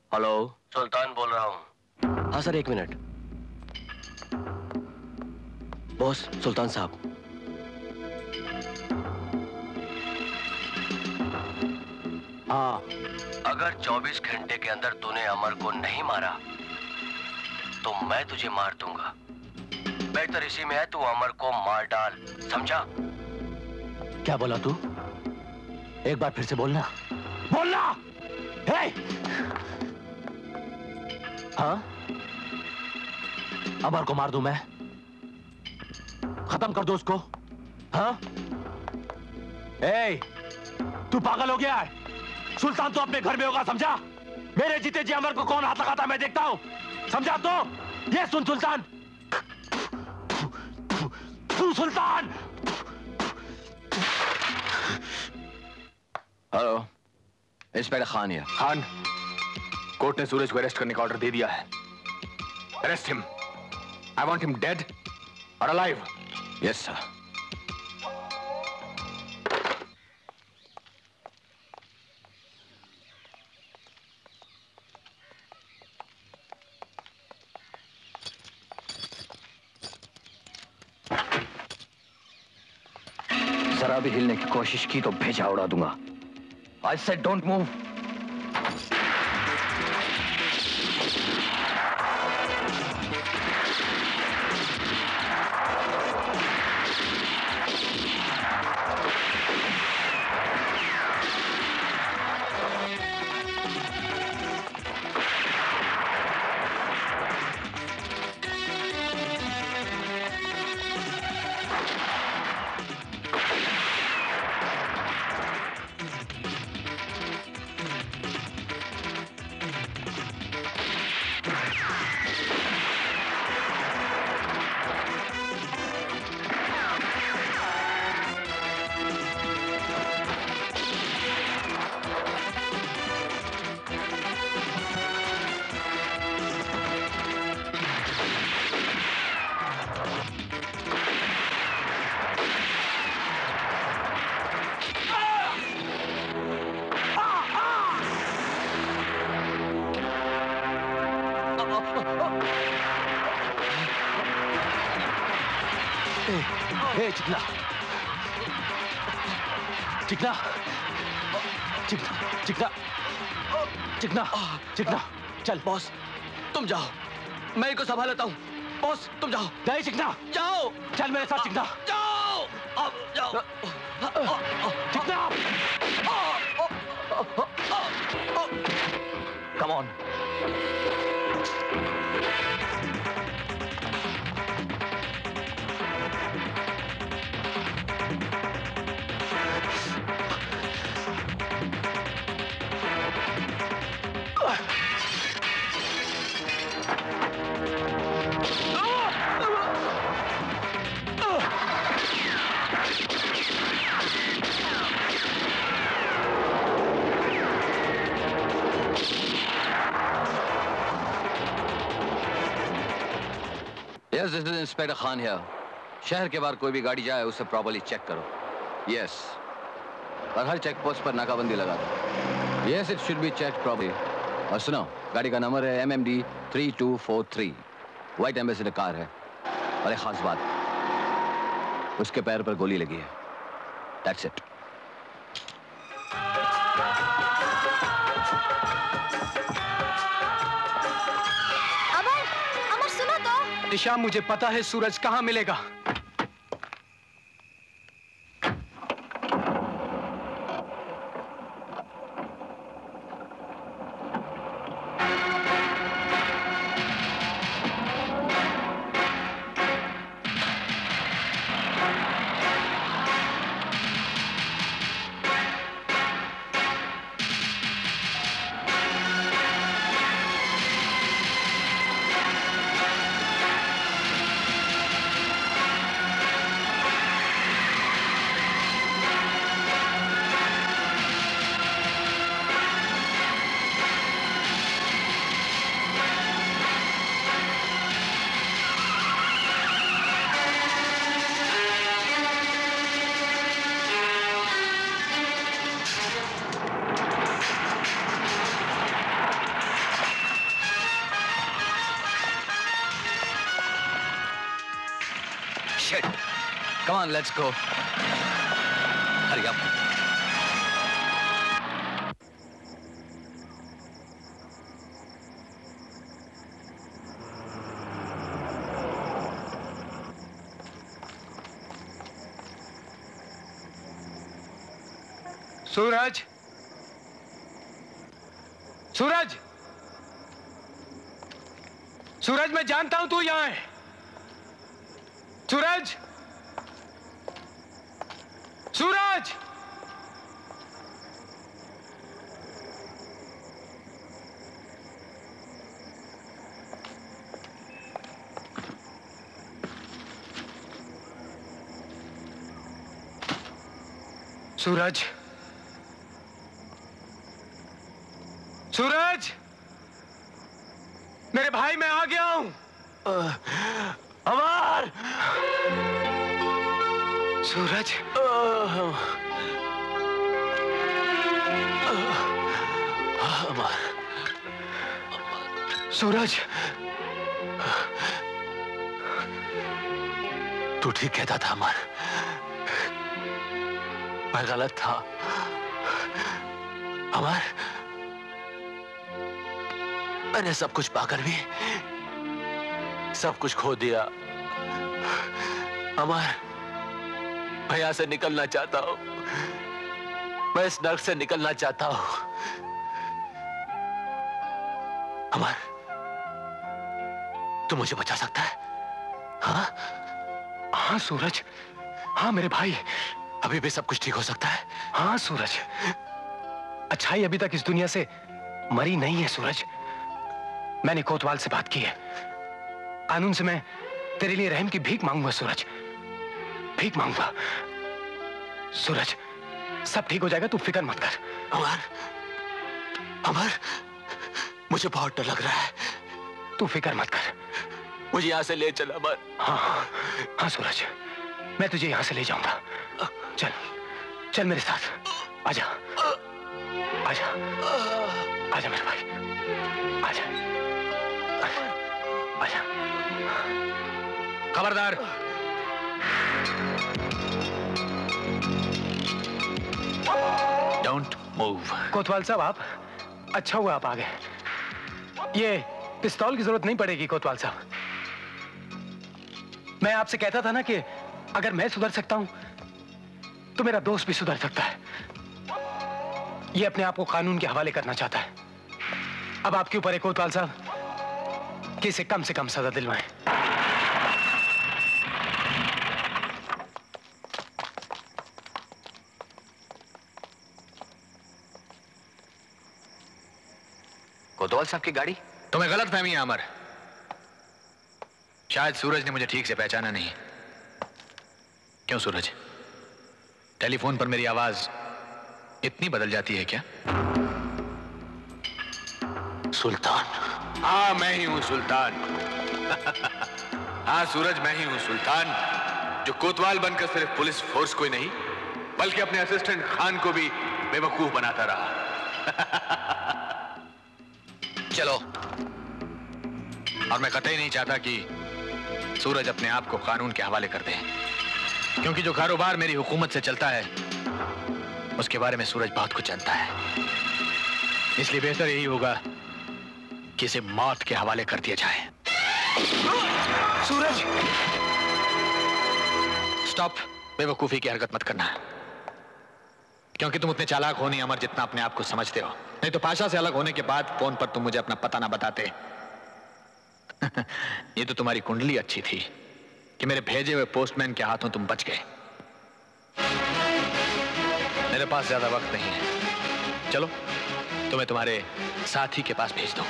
Hello, सुल्तान बोल रहा हूँ। हाँ सर, एक मिनट। बॉस, सुल्तान साहब। हाँ, अगर 24 घंटे के अंदर तूने अमर को नहीं मारा तो मैं तुझे मार दूंगा। बेहतर इसी में है तू अमर को मार डाल, समझा? क्या बोला तू? एक बार फिर से बोलना। बोलना! हे! हाँ? अमर को मार दूं मैं? खत्म कर दो उसको? हाँ? ए, तू पागल हो गया है? सुल्तान तो अपने घर में होगा, समझा? मेरे जीते जी अमर को कौन हाथ लगाता मैं देखता हूं, समझा? तो ये सुन सुल्तान, तू सुल्तान। हेलो, इंस्पेक्टर खान है। खान, कोर्ट ने सूरज को अरेस्ट करने का ऑर्डर दे दिया है। Arrest him. I want him dead or alive. Yes sir. जरा भी हिलने की कोशिश की तो भेजा उड़ा दूंगा। I said don't move. चिकना, चिकना, चिकना, चिकना, चिकना, चिकना, चल। बॉस, तुम जाओ, मैं इनको संभाल लेता हूँ। बॉस, तुम जाओ। नहीं चिकना, जाओ। चल मेरे साथ चिकना। जाओ, अब जाओ। चिकना, come on. Yes, this is inspector Khan here. शहर के बाहर कोई भी गाड़ी जाए उसे प्रॉपर्ली चेक करो। यस, और हर चेक पोस्ट पर नाकाबंदी लगा दो। Yes, it should be check properly. और सुनो, गाड़ी का नंबर है MMD 3243। व्हाइट एम्बेसडर कार है। और एक खास बात, उसके पैर पर गोली लगी है। That's it. निशा, मुझे पता है सूरज कहाँ मिलेगा। Come on, let's go. Hurry up. सूरज, सूरज, सूरज, मैं जानता हूं तू यहां है। सूरज, सूरज, सूरज, सूरज, मेरे भाई मैं आ गया हूं। अमर! सूरज, अमर! सूरज, तू ठीक कहता था अमर। मैं गलत था अमर। मैंने सब कुछ पाकर भी सब कुछ खो दिया अमर। मैं यहां से निकलना चाहता हूं। मैं इस नर्क से निकलना चाहता हूं अमर। तू मुझे बचा सकता है? हाँ हाँ सूरज, हाँ मेरे भाई, अभी भी सब कुछ ठीक हो सकता है। हाँ सूरज, अच्छाई अभी तक इस दुनिया से मरी नहीं है सूरज। मैंने कोतवाल से बात की है। कानून से मैं तेरे लिए रहम की भीख मांगूंगा सूरज, भीख मांगूंगा। सूरज, सब ठीक हो जाएगा, तू फिक्र मत कर। अमर, अमर, मुझे बहुत डर लग रहा है। तू फिक्र मत कर। मुझे यहां से ले चल अमर। हाँ हाँ हाँ सूरज, मैं तुझे यहां से ले जाऊंगा। चल चल मेरे साथ, आजा आजा आजा मेरे भाई, आजा आजा। खबरदार, डोंट मूव। कोतवाल साहब, आप अच्छा हुआ आप आ गए। ये पिस्तौल की जरूरत नहीं पड़ेगी कोतवाल साहब। मैं आपसे कहता था ना कि अगर मैं सुधर सकता हूं तो मेरा दोस्त भी सुधर सकता है। ये अपने आप को कानून के हवाले करना चाहता है। अब आपके ऊपर है कोतवाल साहब कि इसे कम से कम सजा दिलवाएं। कोतवाल साहब की गाड़ी? तुम्हें गलत फहमी है अमर। शायद सूरज ने मुझे ठीक से पहचाना नहीं। क्यों सूरज, टेलीफोन पर मेरी आवाज इतनी बदल जाती है क्या? सुल्तान। हाँ मैं ही हूं सुल्तान। हाँ सूरज, मैं ही हूं सुल्तान, जो कोतवाल बनकर सिर्फ पुलिस फोर्स को ही नहीं बल्कि अपने असिस्टेंट खान को भी बेवकूफ बनाता रहा। चलो। और मैं कतई नहीं चाहता कि सूरज अपने आप को कानून के हवाले कर दे, क्योंकि जो कारोबार मेरी हुकूमत से चलता है उसके बारे में सूरज बहुत कुछ जानता है। इसलिए बेहतर यही होगा कि इसे मौत के हवाले कर दिया जाए। सूरज, स्टॉप, बेवकूफी की हरकत मत करना, क्योंकि तुम उतने चालाक हो नहीं अमर जितना अपने आप को समझते हो। नहीं तो पाशा से अलग होने के बाद फोन पर तुम मुझे अपना पता ना बताते। ये तो तुम्हारी कुंडली अच्छी थी कि मेरे भेजे हुए पोस्टमैन के हाथों तुम बच गए। मेरे पास ज्यादा वक्त नहीं है, चलो तुम्हें तुम्हारे साथी के पास भेज दूं।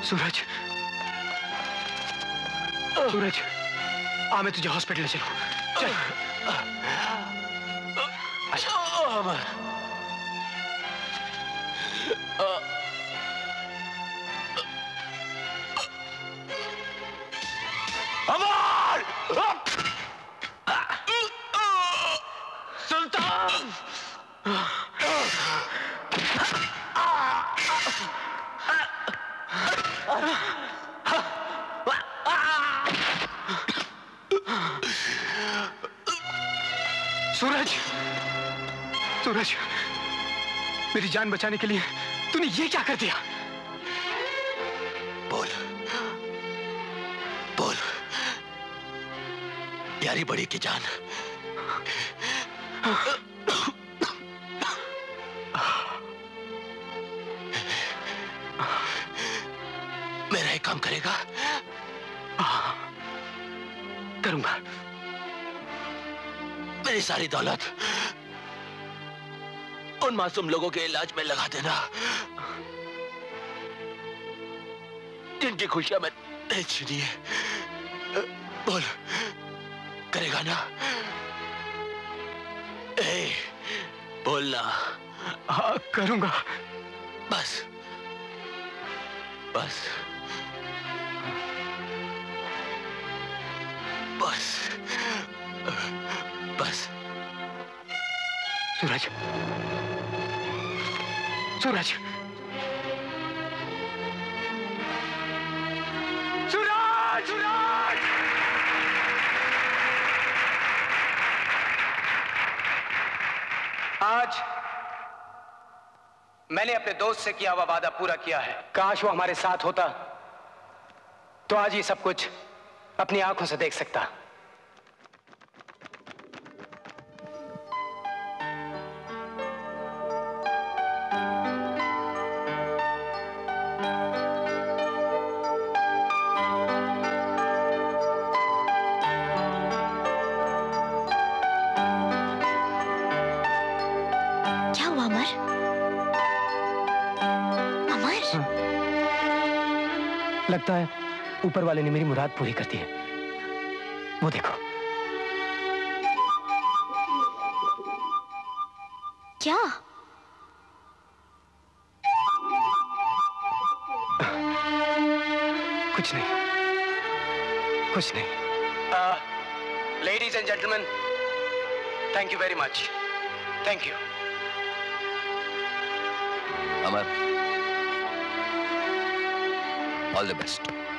सूरज, सूरज, आ मैं तुझे हॉस्पिटल ले चलूं। चल। अच्छा। अमर, अमर, सुल्तान, सूरज, सूरज, मेरी जान बचाने के लिए तूने ये क्या कर दिया? बोल, बोल, यारी बड़ी की जान। मेरा एक काम करेगा? करूंगा। मेरी सारी दौलत उन मासूम लोगों के इलाज में लगा देना जिनकी खुशियां मैं नहीं छीनी है। बोल, करेगा ना? बोलना। हाँ, करूंगा। बस, बस, बस, बस। सूरज, सूरज, सूरज, सूरज! आज मैंने अपने दोस्त से किया हुआ वादा पूरा किया है। काश वो हमारे साथ होता तो आज ये सब कुछ अपनी आंखों से देख सकता। क्या हुआ अमर? अमर? लगता है ऊपर वाले ने मेरी मुराद पूरी कर दी है। वो देखो। क्या? कुछ नहीं, कुछ नहीं। Ladies and gentleman, thank you very much. Thank you. Amar, all the best.